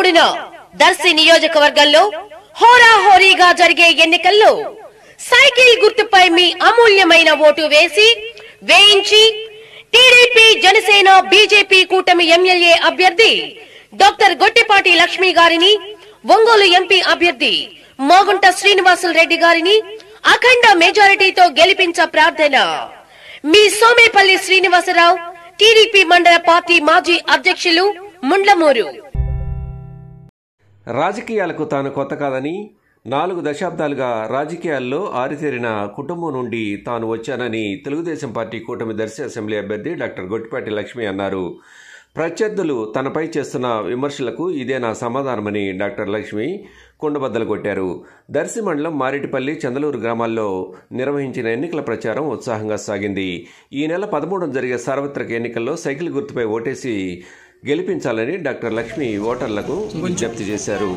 13న దర్శి నియోజకవర్గంలో హోరాహోరీగా జరిగే ఎన్నికల్లో సైకిల్ గుర్తుపై మీ అమూల్యమైన ఓటు వేయించి టీడీపీ, జనసేన, బీజేపీ కూటమి ఎమ్మెల్యే అభ్యర్థి డాక్టర్ గొట్టిపాటి లక్ష్మి గారిని, ఒంగోలు ఎంపీ అభ్యర్థి మాగుంట శ్రీనివాసులు రెడ్డి గారిని అఖండ మెజారిటీతో గెలిపించ ప్రార్థన. మీ సోమేపల్లి శ్రీనివాసరావు, టీడీపీ మండల పార్టీ మాజీ అధ్యక్షులు, ముండ్లమూరు. రాజకీయాలకు తాను కొత్త కాదని, 4 దశాబ్దాలుగా రాజకీయాల్లో ఆరితేరిన కుటుంబం నుండి తాను వచ్చానని తెలుగుదేశం పార్టీ కూటమి దర్శి అసెంబ్లీ అభ్యర్థి డాక్టర్ గొట్టిపాటి లక్ష్మి అన్నారు. ప్రత్యర్థులు తనపై చేస్తున్న విమర్శలకు ఇదే నా సమాధానమని డాక్టర్ లక్ష్మి కుండబద్దలు కొట్టారు. దర్శి మండలం మారేటిపల్లి, చందలూరు గ్రామాల్లో నిర్వహించిన ఎన్నికల ప్రచారం ఉత్సాహంగా సాగింది. ఈ నెల 13న జరిగే సార్వత్రిక ఎన్నికల్లో సైకిల్ గుర్తుపై ఓటేసి గెలిపించాలని డాక్టర్ లక్ష్మి ఓటర్లకు విజ్ఞప్తి చేశారు.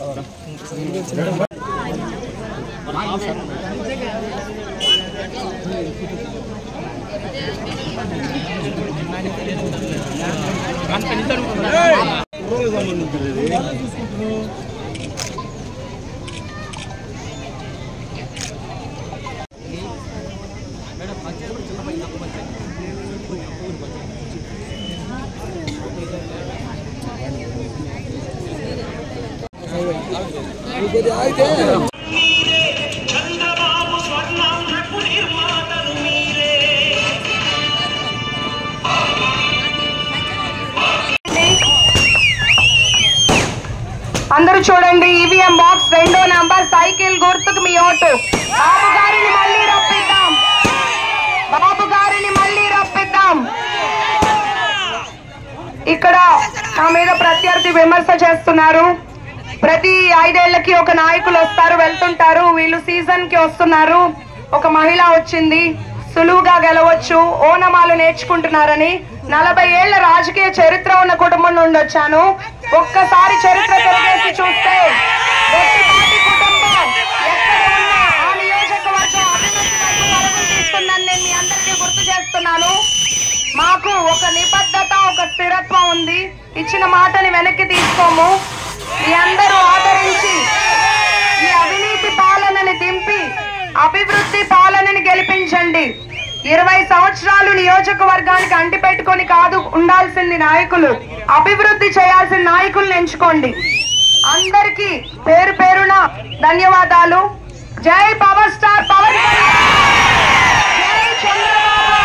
అందరూ చూడండి, ఈవీఎం బాక్స్ 2వ నంబర్ సైకిల్ గుర్తుకు మీ ఓటు. బాబు గారిని మళ్ళీ రప్పిద్దాం, బాబు గారిని మళ్ళీ రప్పిద్దాం. ఇక్కడ నా మీద ప్రత్యర్థి విమర్శ చేస్తున్నారు. ప్రతి 5 ఏళ్లకి ఒక నాయకులు వస్తారు, వెళ్తుంటారు. వీళ్ళు సీజన్ కి వస్తున్నారు. ఒక మహిళ వచ్చింది, సులువుగా గెలవచ్చు, ఓనమాలు నేర్చుకుంటున్నారని. 40 ఏళ్ల రాజకీయ చరిత్ర ఉన్న కుటుంబం నుండి వచ్చాను. ఒక్కసారి చరిత్ర తిరిగేసి చూస్తే గొట్టిపాటి కుటుంబం ఎక్కడ ఉన్నా ఆ నియోజకవర్గం అభివృద్ధి వైపు పరుగులు తీస్తుందని నేను మీ అందరికీ గుర్తు చేస్తున్నాను. మాకు ఒక నిబద్ధత, ఒక స్థిరత్వం ఉంది. ఇచ్చిన మాటని వెనక్కి తీసుకోము. మీ అందరూ ఆదరించి ఈ అవినీతి పాలనని దింపి అభివృద్ధి పాలనని గెలిపించండి. 20 సంవత్సరాలు నియోజకవర్గానికి అంటిపెట్టుకొని కాదు ఉండాల్సింది నాయకులు, అభివృద్ధి చేయాల్సిన నాయకుల్ని ఎంచుకోండి. అందరికీ పేరు పేరున ధన్యవాదాలు. జై పవర్ స్టార్ పవన్ కళ్యాణ్, జై చంద్రబాబు.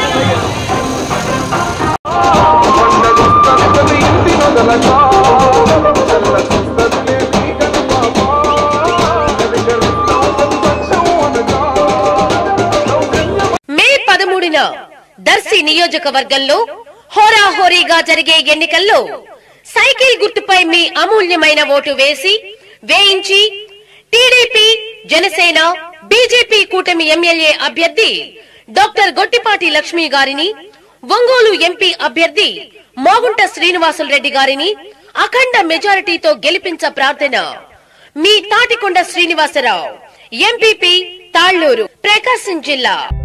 Let's go. దర్శి నియోజకవర్గంలో హోరాహోరీగా జరిగే ఎన్నికల్లో సైకిల్ గుర్తుపై మీ అమూల్యమైన ఓటు వేయించి టీడీపీ, జనసేన, బీజేపీ కూటమి ఎమ్మెల్యే అభ్యర్థి డాక్టర్ గొట్టిపాటి లక్ష్మి గారిని, ఒంగోలు ఎంపీ అభ్యర్థి మోగుంట శ్రీనివాసులరెడ్డి గారిని అఖండ మెజారిటీతో గెలిపించ ప్రార్థన. మీ తాటికొండ శ్రీనివాసరావు, ఎంపీపీ, తాళ్లూరు, ప్రకాశం జిల్లా.